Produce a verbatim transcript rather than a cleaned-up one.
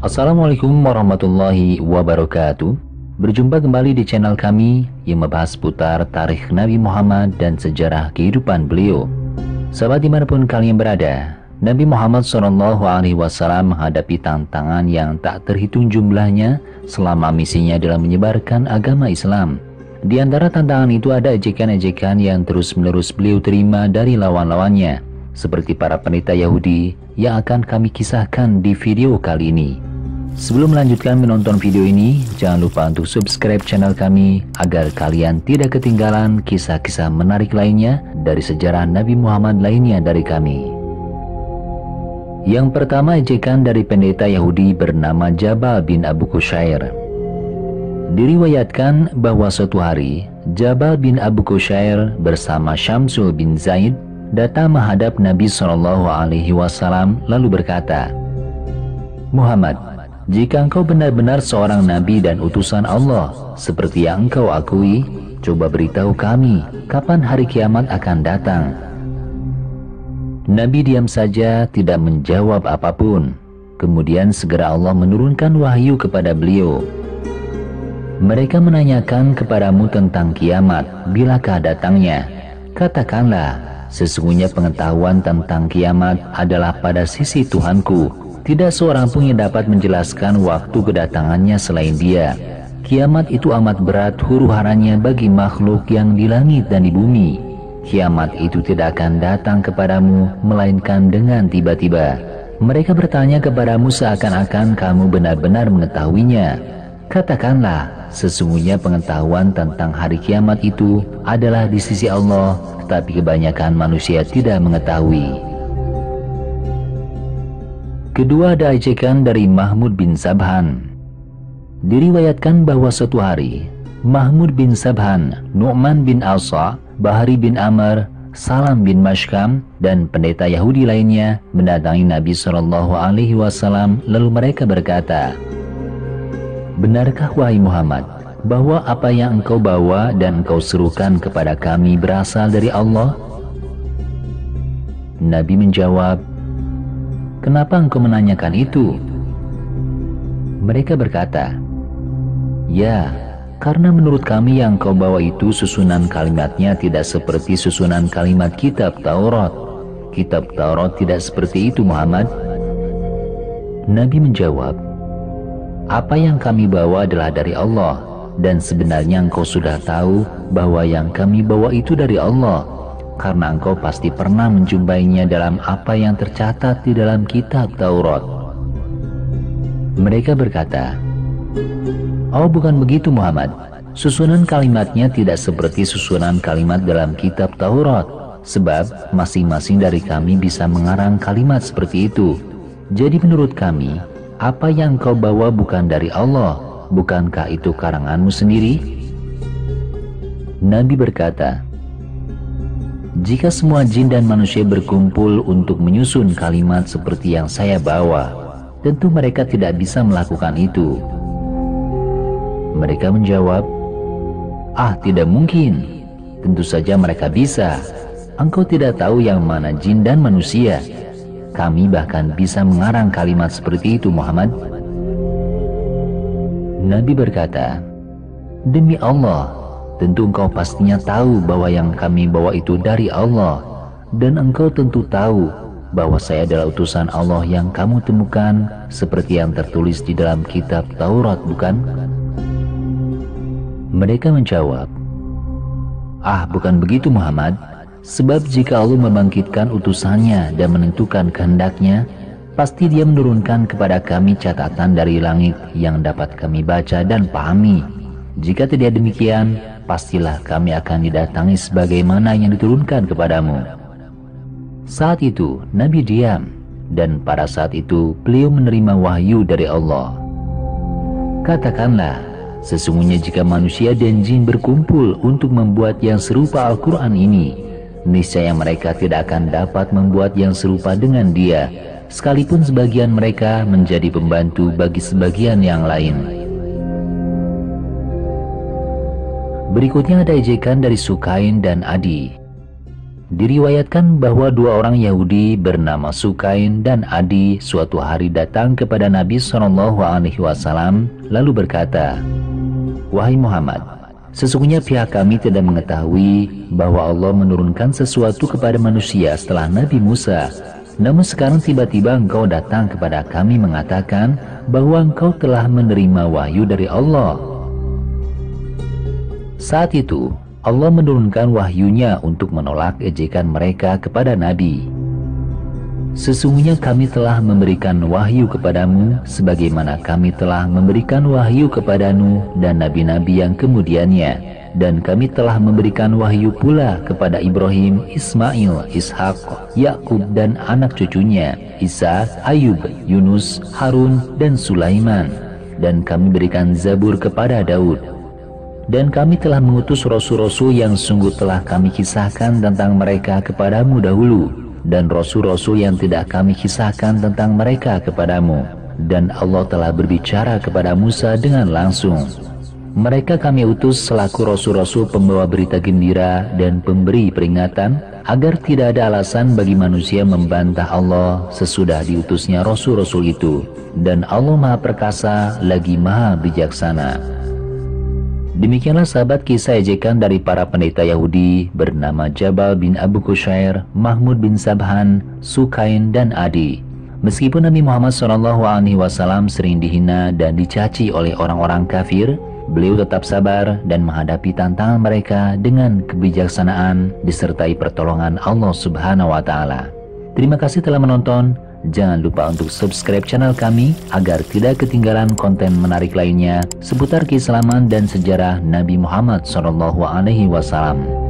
Assalamualaikum warahmatullahi wabarakatuh. Berjumpa kembali di channel kami yang membahas seputar tarikh Nabi Muhammad dan sejarah kehidupan beliau. Sahabat dimanapun kalian berada, Nabi Muhammad shallallahu alaihi wasallam menghadapi tantangan yang tak terhitung jumlahnya selama misinya dalam menyebarkan agama Islam. Di antara tantangan itu ada ejekan-ejekan yang terus-menerus beliau terima dari lawan-lawannya, seperti para pendeta Yahudi yang akan kami kisahkan di video kali ini. Sebelum melanjutkan menonton video ini, jangan lupa untuk subscribe channel kami agar kalian tidak ketinggalan kisah-kisah menarik lainnya dari sejarah Nabi Muhammad lainnya dari kami. Yang pertama, ejekan dari pendeta Yahudi bernama Jabal bin Abu Qushair. Diriwayatkan bahwa suatu hari Jabal bin Abu Qushair bersama Syamsul bin Zaid datang menghadap Nabi shallallahu alaihi wasallam lalu berkata, "Muhammad, jika engkau benar-benar seorang nabi dan utusan Allah seperti yang engkau akui, coba beritahu kami kapan hari kiamat akan datang." Nabi diam saja, tidak menjawab apapun. Kemudian segera Allah menurunkan wahyu kepada beliau. "Mereka menanyakan kepadamu tentang kiamat, bilakah datangnya? Katakanlah, sesungguhnya pengetahuan tentang kiamat adalah pada sisi Tuhanku. Tidak seorang pun yang dapat menjelaskan waktu kedatangannya selain Dia. Kiamat itu amat berat huru-haranya bagi makhluk yang di langit dan di bumi. Kiamat itu tidak akan datang kepadamu melainkan dengan tiba-tiba. Mereka bertanya kepadamu seakan-akan kamu benar-benar mengetahuinya. Katakanlah, sesungguhnya pengetahuan tentang hari kiamat itu adalah di sisi Allah, tetapi kebanyakan manusia tidak mengetahui." Kedua, ada ejekan dari Mahmud bin Sabhan. Diriwayatkan bahwa suatu hari Mahmud bin Sabhan, Nu'man bin Asa, Bahri bin Amr, Salam bin Mashkam, dan pendeta Yahudi lainnya mendatangi Nabi shallallahu alaihi wasallam, lalu mereka berkata, "Benarkah wahai Muhammad bahwa apa yang engkau bawa dan engkau serukan kepada kami berasal dari Allah?" Nabi menjawab, "Kenapa engkau menanyakan itu?" Mereka berkata, "Ya, karena menurut kami yang engkau bawa itu susunan kalimatnya tidak seperti susunan kalimat kitab Taurat. Kitab Taurat tidak seperti itu, Muhammad." Nabi menjawab, "Apa yang kami bawa adalah dari Allah, dan sebenarnya engkau sudah tahu bahwa yang kami bawa itu dari Allah, karena engkau pasti pernah menjumpainya dalam apa yang tercatat di dalam kitab Taurat." Mereka berkata, "Oh, bukan begitu Muhammad. Susunan kalimatnya tidak seperti susunan kalimat dalam kitab Taurat, sebab masing-masing dari kami bisa mengarang kalimat seperti itu. Jadi menurut kami, apa yang kau bawa bukan dari Allah. Bukankah itu karanganmu sendiri?" Nabi berkata, "Jika semua jin dan manusia berkumpul untuk menyusun kalimat seperti yang saya bawa, tentu mereka tidak bisa melakukan itu." Mereka menjawab, "Ah, tidak mungkin. Tentu saja mereka bisa. Engkau tidak tahu yang mana jin dan manusia. Kami bahkan bisa mengarang kalimat seperti itu, Muhammad." Nabi berkata, "Demi Allah, tentu engkau pastinya tahu bahwa yang kami bawa itu dari Allah, dan engkau tentu tahu bahwa saya adalah utusan Allah yang kamu temukan seperti yang tertulis di dalam kitab Taurat, bukan?" Mereka menjawab, "Ah, bukan begitu Muhammad. Sebab jika Allah membangkitkan utusannya dan menentukan kehendaknya, pasti Dia menurunkan kepada kami catatan dari langit yang dapat kami baca dan pahami. Jika tidak demikian, pastilah kami akan didatangi sebagaimana yang diturunkan kepadamu." Saat itu Nabi diam, dan pada saat itu beliau menerima wahyu dari Allah. "Katakanlah, sesungguhnya jika manusia dan jin berkumpul untuk membuat yang serupa Al-Quran ini, niscaya mereka tidak akan dapat membuat yang serupa dengan dia, sekalipun sebagian mereka menjadi pembantu bagi sebagian yang lain." Berikutnya ada ejekan dari Sukain dan Adi. Diriwayatkan bahwa dua orang Yahudi bernama Sukain dan Adi suatu hari datang kepada Nabi shallallahu alaihi wasallam lalu berkata, "Wahai Muhammad, sesungguhnya pihak kami tidak mengetahui bahwa Allah menurunkan sesuatu kepada manusia setelah Nabi Musa. Namun sekarang tiba-tiba engkau datang kepada kami mengatakan bahwa engkau telah menerima wahyu dari Allah." Saat itu Allah menurunkan wahyunya untuk menolak ejekan mereka kepada Nabi. "Sesungguhnya kami telah memberikan wahyu kepadamu sebagaimana kami telah memberikan wahyu kepada Nuh dan nabi-nabi yang kemudiannya, dan kami telah memberikan wahyu pula kepada Ibrahim, Ismail, Ishak, Yakub dan anak cucunya, Isa, Ayub, Yunus, Harun dan Sulaiman, dan kami berikan Zabur kepada Daud. Dan kami telah mengutus rasul-rasul yang sungguh telah kami kisahkan tentang mereka kepadamu dahulu, dan rasul-rasul yang tidak kami kisahkan tentang mereka kepadamu. Dan Allah telah berbicara kepada Musa dengan langsung. Mereka kami utus selaku rasul-rasul pembawa berita gembira dan pemberi peringatan, agar tidak ada alasan bagi manusia membantah Allah sesudah diutusnya rasul-rasul itu. Dan Allah Maha Perkasa lagi Maha Bijaksana." Demikianlah sahabat kisah ejekan dari para pendeta Yahudi bernama Jabal bin Abu Qushair, Mahmud bin Sabhan, Sukain dan Adi. Meskipun Nabi Muhammad shallallahu alaihi wasallam sering dihina dan dicaci oleh orang-orang kafir, beliau tetap sabar dan menghadapi tantangan mereka dengan kebijaksanaan disertai pertolongan Allah Subhanahu wa Ta'ala. Terima kasih telah menonton. Jangan lupa untuk subscribe channel kami agar tidak ketinggalan konten menarik lainnya seputar keislaman dan sejarah Nabi Muhammad shallallahu alaihi wasallam.